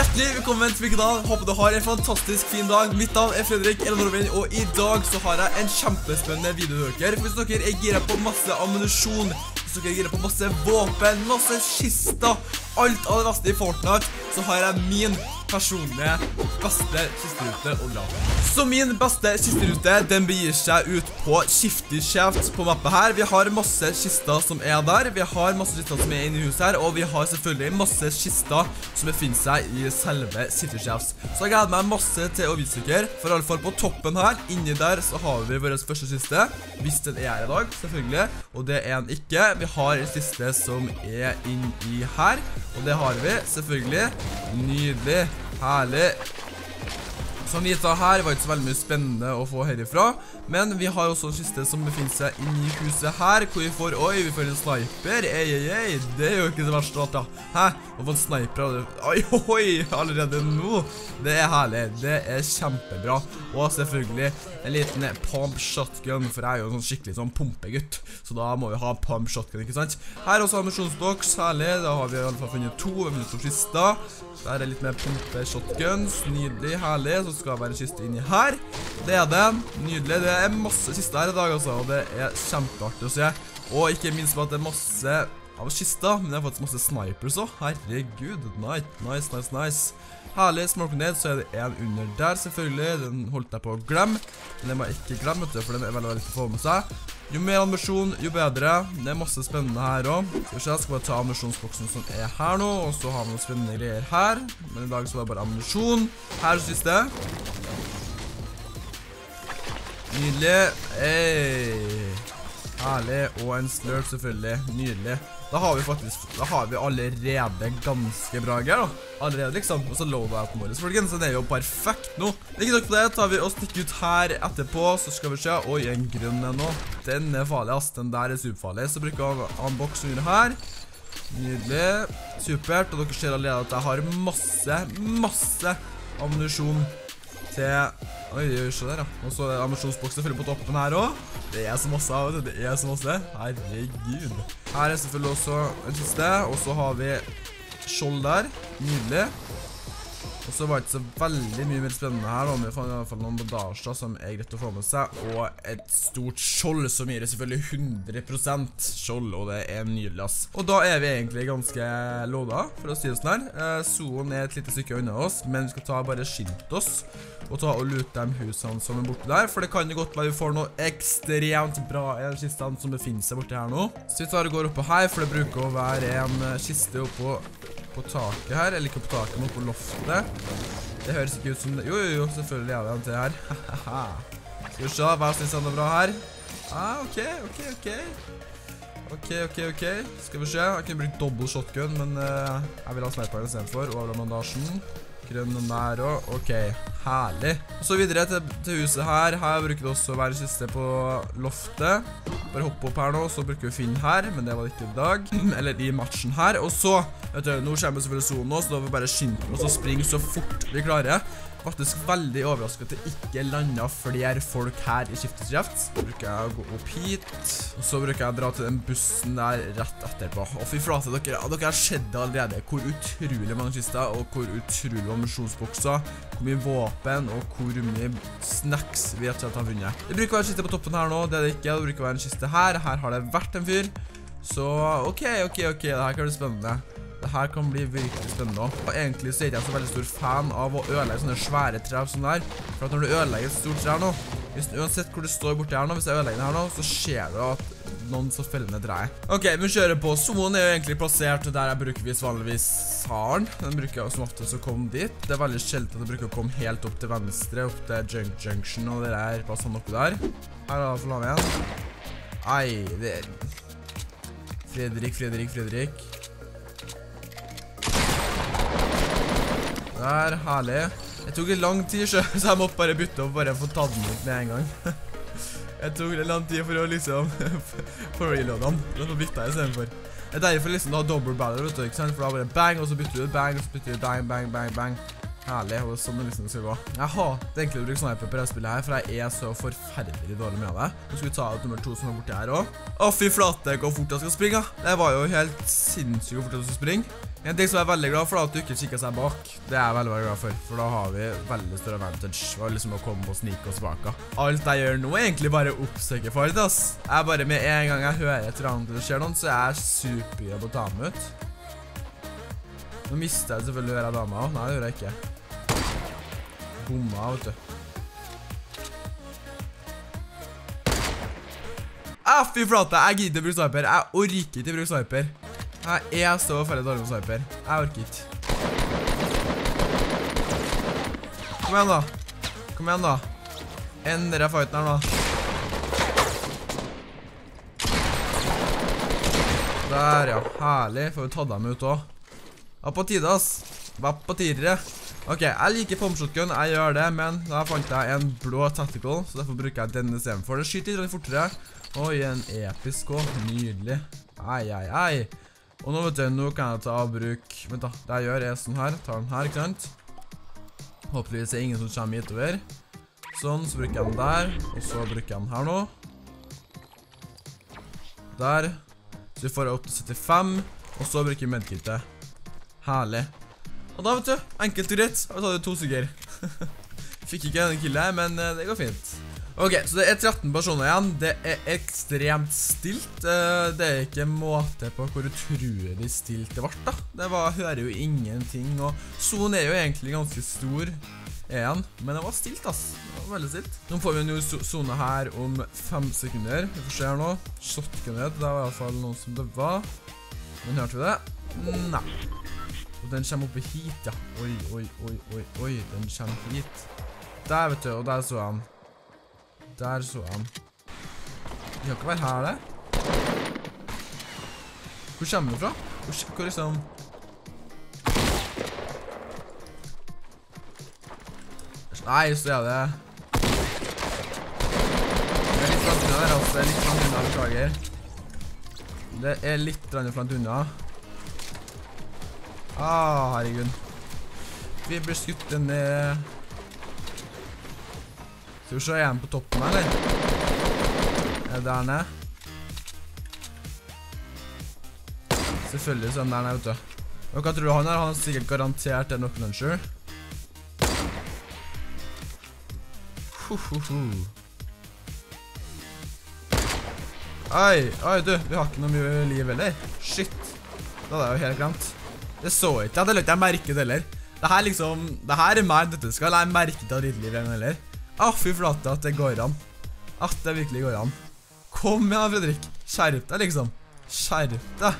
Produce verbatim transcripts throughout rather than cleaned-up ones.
Hjertelig velkommen til min kanal. Håper du har en fantastisk fin dag. Mitt navn er Fredrik Elenorvin, og i dag så har jeg en kjempespennende video til dere. Hvis dere er gira på masse ammunisjon, hvis dere er gira på masse våpen, masse kister, alt av det beste i Fortnite, så har jeg min personlige beste kisterute å dra. Så min beste kisterute, den begir seg ut på Shifty Shaft på mappet her. Vi har masse kister som er der, vi har masse kister som er inne i huset her, og vi har selvfølgelig masse kister som befinner seg i selve Shifty Shafts. Så jeg gleder meg masse til å vise dere. For i alle fall på toppen her, inni der, så har vi vår første kiste, hvis den er i dag, selvfølgelig, og det er den ikke. Vi har en kiste som er inni her, og det har vi, selvfølgelig. Nydelig, herlig. Som vi tar her var ikke så veldig mye spennende å få herifra, men vi har også en kiste som befinner seg inni huset her, hvor vi får, oi, vi får en sniper, ei, ei, ei, det er jo ikke det verste alt da. Hæ? Å få en sniper, oi, oi, allerede nå, det er herlig, det er kjempebra, og selvfølgelig en liten pump shotgun, for jeg er jo en sånn skikkelig sånn pumpegutt, så da må vi ha pump shotgun, ikke sant? Her er også ammunisjonsboks, herlig, da har vi i alle fall funnet to, vi har funnet to kister, der er litt mer pumpe shotguns, nydelig, herlig, så skal det være en kiste inni her, det er det, nydelig, det er masse kister her i dag altså, og det er kjempeartig å se, og ikke minst på at det er masse av kister, men det er faktisk masse snipers også, herregud, nice, nice, nice, nice. Herlig, smoke ned, så er det en under der selvfølgelig, den holdt jeg på å glemme, men det må jeg ikke glemme, for den er veldig veldig å få med seg. Jo mer ammunisjon, jo bedre, det er masse spennende her også. Skal vi se, jeg skal bare ta ammunisjonsboksen som er her nå, og så har vi noen spennende greier her, men i dag så var det bare ammunisjon. Her er siste. Nydelig, ei, herlig, og en slurp selvfølgelig, nydelig. Da har vi faktisk, da har vi allerede ganske bra greier da, allerede liksom, og så loadouten vår, folkens, så det er jo perfekt nå. Ikke nok for det, tar vi og stikker ut her etterpå, så skal vi se, oi, en grønn er nå, den er farlig ass, den der er superfarlig, så bruker jeg å ha en boks under her, nydelig, supert, og dere ser allerede at jeg har masse, masse ammunisjon til, oi, se der ja, og så er ammunisjonsboksen selvfølgelig på toppen her også. Det er så masse av det, det er så masse, herregud. Her er selvfølgelig også en kiste, og så har vi skjold der, nydelig. Og så var det ikke så veldig mye mer spennende her, og vi fant i hvert fall noen bandasjer som er greit å få med seg, og et stort skjold som gir det selvfølgelig hundre prosent skjold, og det er nydelig ass. Og da er vi egentlig ganske loada, for å si det sånn her. Zonen er et lite stykke unna oss, men vi skal ta bare skint oss, og ta og lute de husene som er borte der, for det kan jo godt være vi får noe ekstremt bra i kistene som befinner seg borte her nå. Så vi tar og går oppå her, for det bruker å være en kiste oppå på taket her, eller ikke på taket, men på loftet. Det høres ikke ut som det. Jo, jo, jo, selvfølgelig er det en til her. Skal vi se, hva synes han er bra her? Ah, ok, ok, ok. Ok, ok, ok. Skal vi se, jeg kunne brukt dobbelt shotgun, men uh, jeg vil ha sniperen i stedet for, og av bandasjen. Grønn der også, ok, herlig. Og så videre til, til huset her. Her bruker det også å være kiste på loftet. Bare hoppe opp her nå, så bruker vi Finn her, men det var det ikke i dag. Eller i matchen her. Og så, vet du, nå kommer vi selvfølgelig zonen nå, så da får vi bare skynde oss og springe så fort vi klarer. Faktisk veldig overrasket at det ikke landet flere folk her i Shifty Shafts. Så bruker jeg å gå opp hit, og så bruker jeg å dra til den bussen der rett etterpå. Og fy flate, dere, dere har sett det allerede, hvor utrolig mange kister, og hvor utrolig ammunisjonsbokser, hvor mye våpen, og hvor mye snacks vi rett og slett har vunnet. Det bruker å være en kiste på toppen her nå, det er det ikke, det bruker å være en kiste her. Her har det vært en fyr. Så ok, ok, ok, det her kan bli spennende. Det her kan bli virkelig spennende også. Og egentlig så er jeg så veldig stor fan av å ødelegge sånne svære trær som der. For at når du ødelegger et stort trær nå, hvis, uansett hvor du står borte her nå, hvis jeg ødelegger det her nå, så skjer det at noen så fellende dreier. Ok, vi kjører på. Zonen er jo egentlig plassert der jeg brukervis vanligvis har den. Den bruker jeg som ofte så komme dit. Det er veldig sjelden at jeg bruker å komme helt opp til venstre, opp til Junk Junction, og det er bare sånn oppe der. Her er det for la meg igjen. Ei, det er Fredrik, Fredrik, Fredrik. Der, herlig. Jeg tok litt lang tid, så jeg måtte bare bytte opp, bare få tatt den ut med en gang. Jeg tok litt lang tid for å liksom, for å reloade den. Det bytte jeg i stedet for. Det er derfor liksom du har double barrel, vet du, ikke sant? For da bare bang, og så bytter du bang, og så bytter du bang, bang, bang, bang. Herlig, og sånn det liksom skal gå. Jeg hater egentlig å bruke sniper på det spillet her, for jeg er så forferdelig dårlig med det. Nå skal vi ta ut nummer to som er borti her også. Å, fy flate, hvor fort jeg skal springe. Det var jo helt sinnssykt hvor fort jeg skal springe. En ting som jeg er veldig glad for da, at du ikke kikker seg bak. Det er jeg veldig, veldig glad for, for da har vi veldig større advantage. Det var liksom å komme og snike oss bak. Alt jeg gjør nå er egentlig bare oppsøker fart, ass. Jeg er bare med en gang jeg hører et eller annet det skjer noen, så er jeg supergrad på å ta meg ut. Nå mister jeg selvfølgelig å gjøre dama også. Nei, det gjør jeg ikke. Bomma, vet du. Ah, fy flate, jeg gidder å bruke sniper. Jeg orker ikke å bruke sniper. Jeg er så veldig dårlig med sniper. Jeg orker ikke. Kom igjen da. Kom igjen da. Endre fighten her da. Der ja, herlig. Får vi tatt dem ut også. Hva på tide, ass. Hva på tide. Ok, jeg liker pumpshotgun, jeg gjør det, men da fant jeg en blå tactical, så derfor bruker jeg denne i stedet for. Det skyter litt fortere. Oi, en episk også. Nydelig. Ei, ei, ei. Og nå vet du, nå kan jeg ta og bruke, vent da, det jeg gjør er sånn her, tar den her, ikke sant? Håpeligvis er det ingen som kommer hit over. Sånn, så bruker jeg den der, og så bruker jeg den her nå. Der. Så vi får opp til syttifem, og så bruker vi medkittet. Herlig. Og da vet du, enkelt og greit, og så hadde vi to stykker. Fikk ikke en kill her, men det går fint. Ok, så det er tretten personer igjen. Det er ekstremt stilt. Det er ikke måte på hvor utrolig stilt det ble da. Det var, hører jo ingenting, og zonen er jo egentlig ganske stor igjen, men det var stilt ass. Det var veldig stilt. Nå får vi en ny zone her om fem sekunder. Vi får se her nå. Shotgunet, det var i hvert fall noen som det var. Men hørte vi det? Nei. Og den kommer oppe hit, ja. Oi, oi, oi, oi, oi. Den kommer hit. Der, vet du, og der så han. Der så han. Det kan ikke være her, det. Hvor kommer den fra? Hvor, hvor liksom... Nei, så er det... Det er litt langt unna der, altså. Det er litt langt unna, beklager. Det er litt langt unna. Ah, herregud. Vi blir skutt ned. Skal vi se igjen på toppen her, eller? Er det der nede? Selvfølgelig så er den der nede, vet du. Og hva tror du han er? Han er sikkert garantert en knock launcher. Hohoho. Oi, oi du, vi har ikke noe mye liv heller. Shit. Da hadde jeg jo helt glemt. Det så ikke, jeg hadde løtt jeg merket det heller. Det her liksom, det her er mer dette skal, jeg merket det av ditt liv igjen heller. Ah, fy flate at det går an. At det virkelig går an. Kom igjen, Fredrik. Skjerp deg, liksom. Skjerp deg.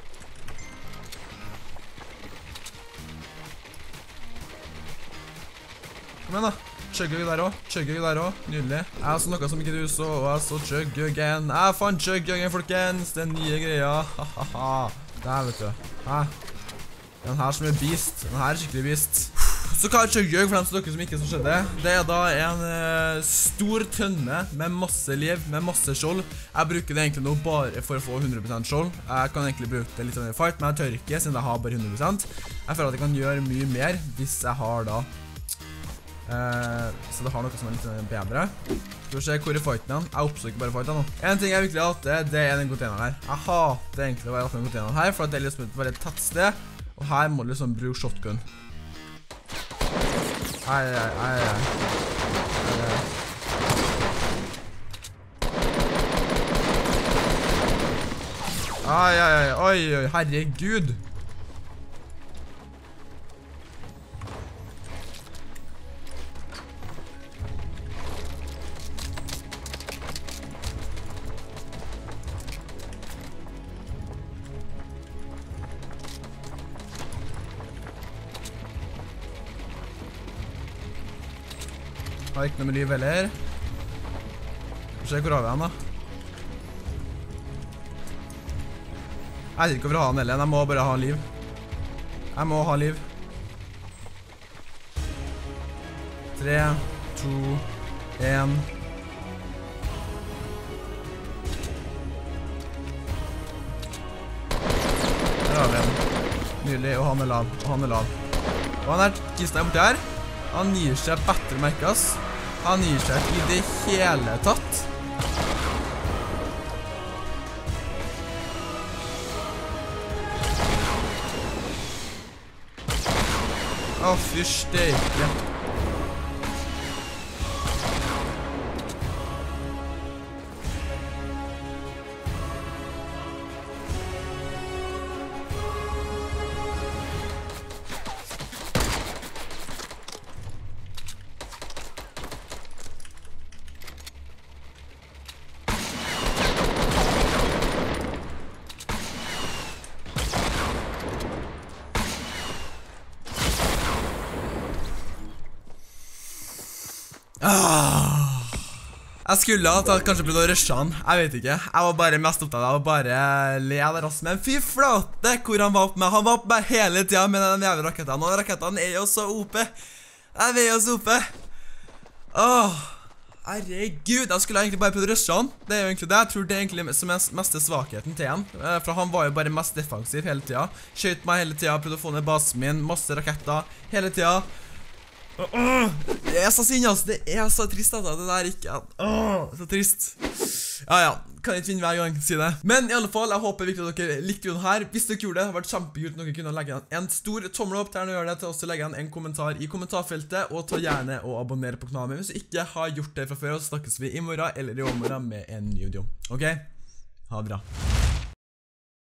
Kom igjen, da. Chugger der også. Chugger der også. Nydelig. Jeg så noe som ikke du så, og jeg så chuggen. Jeg fant chuggen, folkens. Den nye greia. Hahaha. Der, vet du. Hæ? Den her som er beast. Den her er skikkelig beast. Så hva er chuggen for dem som dere som ikke så skjedde? Det er da en uh, stor tønne med masse liv, med masse skjold. Jeg bruker det egentlig nå bare for å få hundre prosent skjold. Jeg kan egentlig bruke det litt sånn i fight, men jeg tør ikke siden jeg har bare hundre prosent. Jeg føler at jeg kan gjøre mye mer hvis jeg har da uh, så det har noe som er litt bedre. Skal vi se hvor er fighten igjen. Jeg oppsøker bare fighten nå. En ting jeg virkelig hater, det er den containeren her. Jeg hater egentlig å være oppe med containeren her, for det er liksom et veldig tett sted. Og her må du liksom bruke shotgun. Ai, ai, ai, ai. Ai, ai, ai, oi, oi, herregud. Har ikke noe med liv heller. Se hvor har vi han da. Jeg vet ikke hvorfor jeg har han heller. Jeg må bare ha liv. Jeg må ha liv. Tre, to, en. Der har vi en. Nydelig, og han er lav, og han er lav. Og han er kisten er borte her. Han gir seg bedre merke, ass. Han gir seg i det hele tatt. Å, fy steike. Ah. Jeg skulle ha tatt, kanskje prøvd å rushe han. Jeg vet ikke. Jeg var bare mest opptatt av å bare le der også. Men fy flate hvor han var opp med. Han var opp med hele tiden med den jævla rakettene. Og rakettene er jo så O P. Jeg er jo så O P. Åh, herregud. Jeg skulle egentlig bare prøvd å rushe han. Det er jo egentlig det. Jeg tror det er egentlig som er meste svakheten til han. For han var jo bare mest defensiv hele tiden. Skjøt meg hele tiden, prøvde å få ned basen min. Masse raketter hele tiden. Det er så sinne, altså. Det er så trist, altså. Det der ikke Åh, så trist. Ja, ja. Kan ikke vinne hver gang, si det. Men i alle fall, jeg håper virkelig at dere likte videoen her. Hvis dere gjorde det, det hadde vært kjempekult om dere kunne legge en stor tommel opp til å gjøre det, til også legge igjen en kommentar i kommentarfeltet, og ta gjerne og abonnere på kanalen min hvis du ikke har gjort det fra før, og så snakkes vi i morgen eller i overmorgen med en ny video. Ok? Ha det bra.